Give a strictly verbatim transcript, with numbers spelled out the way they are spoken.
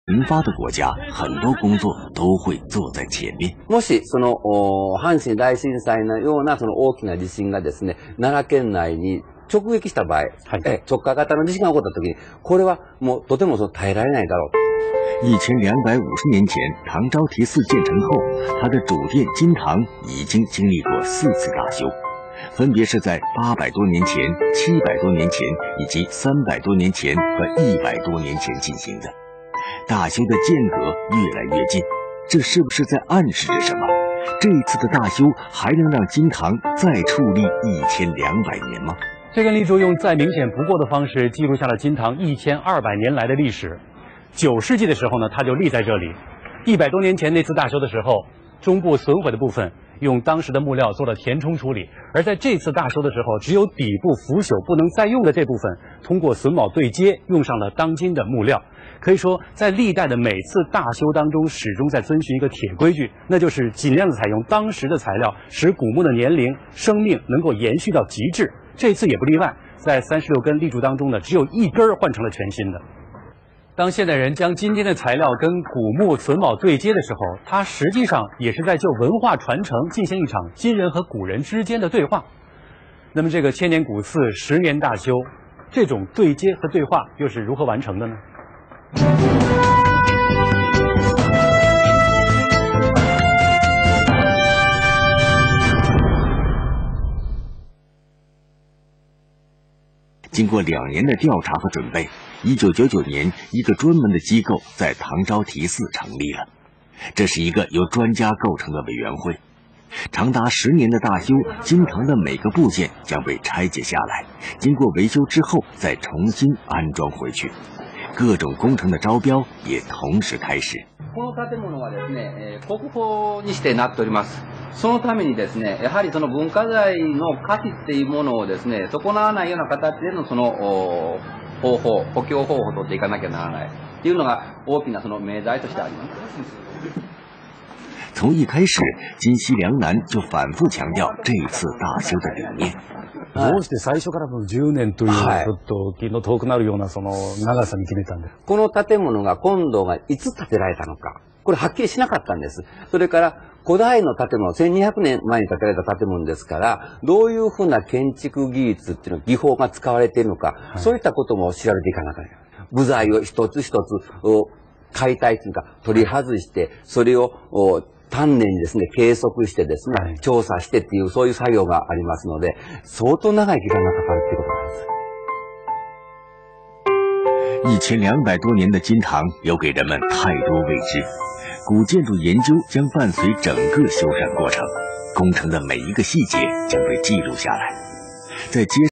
研发的国家，很多工作都会坐在前面。 もしその阪神大震災のようなその大きな地震がですね、奈良県内に直撃した場合、はい、え直下型の地震が起こった時に、これはもうとてもその耐えられないだろう。 一千两百五十年前，唐招提寺建成后，它的主殿金堂已经经历过四次大修，分别是在八百多年前、七百多年前以及三百多年前和一百多年前进行的。大修的间隔越来越近，这是不是在暗示着什么？这一次的大修还能让金堂再矗立一千两百年吗？ 这根立柱用再明显不过的方式记录下了金堂一千二百年来的历史。九世纪的时候呢，它就立在这里。一百多年前那次大修的时候，中部损毁的部分用当时的木料做了填充处理，而在这次大修的时候，只有底部腐朽不能再用的这部分，通过榫卯对接用上了当今的木料。可以说，在历代的每次大修当中，始终在遵循一个铁规矩，那就是尽量的采用当时的材料，使古木的年龄、生命能够延续到极致。这次也不例外，在三十六根立柱当中呢，只有一根换成了全新的。当现代人将今天的材料跟古木榫卯对接的时候，它实际上也是在就文化传承进行一场今人和古人之间的对话。那么这个千年古寺十年大修，这种对接和对话又是如何完成的呢？ 经过两年的调查和准备，一九九九年，一个专门的机构在唐招提寺成立了。这是一个由专家构成的委员会。长达十年的大修，金堂的每个部件将被拆解下来，经过维修之后再重新安装回去。各种工程的招标也同时开始。 この建物はですね、国宝にしてなっております。そのためにですね、やはりその文化財の価値っていうものをですね、損なわないような形でのその方法、補強方法を取っていかなきゃならないっていうのが大きなその命題としてあります。 从一开始，金西良南就反复强調這次大修的理念。 どうして最初からじゅうねんというちょっと気の遠くなるようなその長さに決めたんですか？ この建物が今度がいつ建てられたのか、これはっきりしなかったんです。それから古代の建物、せんにひゃくねんまえに建てられた建物ですから、どういうふうな建築技術っていうの、技法が使われているのか、はい、そういったことも調べていかなきゃいけない。部材を一つ一つ解体というか取り外して、それを丹念にですね、計測してですね、はい、調査してっていう、そういう作業がありますので、相当長い時間がかかるっていうことなんです。 一千两百多年的金堂留给人们太多未知，古建筑研究将伴随整个修缮过程，工程的每一个细节将被记录下来，在接